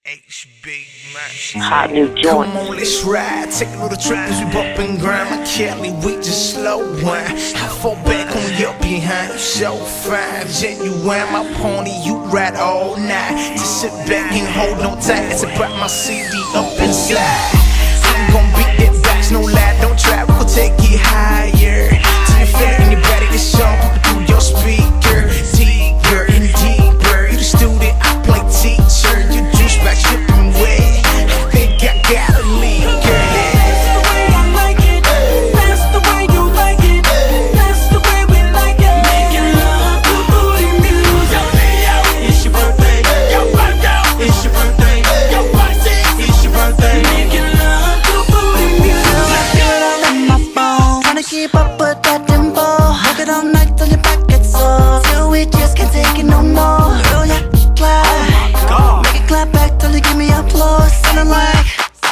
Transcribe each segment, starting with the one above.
HB, man. Hot new joint. Come on, let's ride. Take a little trip as we bump and grind. My Kelly, we just slow wine. I fall back on your behind. You so fine, genuine. My pony, you ride all night. Just sit back and hold on tight as I put my CD up inside. I'm gon' beat that back, no lie, don't try. We gon' take it higher till you feel it in your body. This song through your speaker, deeper and deeper. You the student, I play teacher. You juice back, shipping wet. I think I gotta leave, girl. That's the way I like it. That's the way you like it. That's the way we like it. Making love to booty music. It's your birthday. It's your birthday. It's your birthday. Making love to booty music. I feel it all in my bones. Tryna keep up with that tempo. Work it all night till your back gets sore. Till we just can't take it no more. Girl, yeah, clap. Make it clap back till you give me applause. Sounding like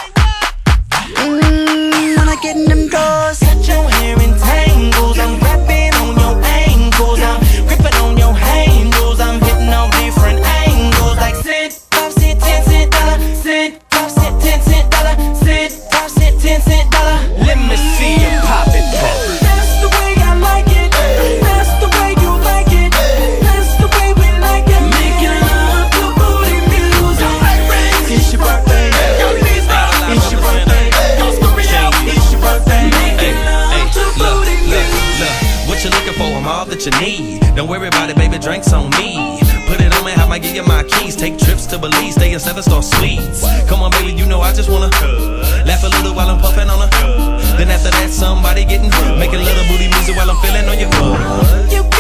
when I get in them doors. Got your hair in tangles. I'm grabbing on your ankles. I'm gripping on your handles. I'm hitting on different angles. Like cent, 5 cent, 10 cent dollar. Cent, 5 cent, 10 cent dollar. Cent, 5 cent, 10 cent dollar. Let me see you pop it, bro. That's the way I like it. That's the way you like it. That's the way we like it. Making love to booty music. It's your birthday. It's your birthday. It's your birthday. Making love to booty music. What you looking for? I'm all that you need. Don't worry about it, baby, drinks on me. Put it on me, I might give you my keys. Take trips to Belize, stay in 7-star suites. Come on, baby, you know I just wanna laugh a little while I'm puffing on her. Then after that, somebody getting making little booty music while I'm feeling on your butt. You